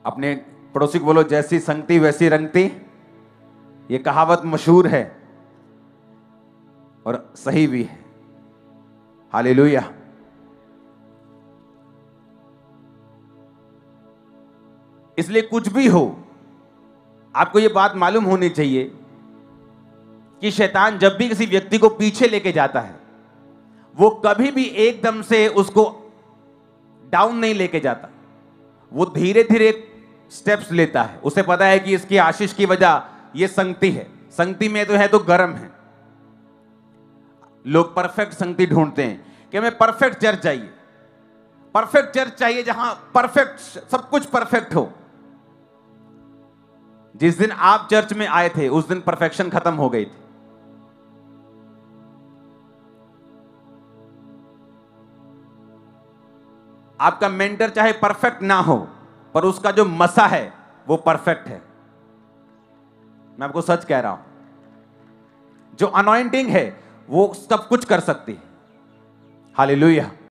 अपने पड़ोसी को बोलो, जैसी संगति वैसी रंगती। ये कहावत मशहूर है और सही भी है। हालेलुया। इसलिए कुछ भी हो, आपको यह बात मालूम होनी चाहिए कि शैतान जब भी किसी व्यक्ति को पीछे लेके जाता है, वो कभी भी एकदम से उसको डाउन नहीं लेके जाता। वो धीरे धीरे स्टेप्स लेता है। उसे पता है कि इसकी आशीष की वजह ये संगति है। संगति में तो है तो गर्म है। लोग परफेक्ट संगति ढूंढते हैं कि हमें परफेक्ट चर्च चाहिए, परफेक्ट चर्च चाहिए जहां परफेक्ट, सब कुछ परफेक्ट हो। जिस दिन आप चर्च में आए थे उस दिन परफेक्शन खत्म हो गई थी। आपका मेंटर चाहे परफेक्ट ना हो, पर उसका जो मसा है वो परफेक्ट है। मैं आपको सच कह रहा हूं। जो अनॉइंटिंग है वो सब कुछ कर सकती है। हालेलुया।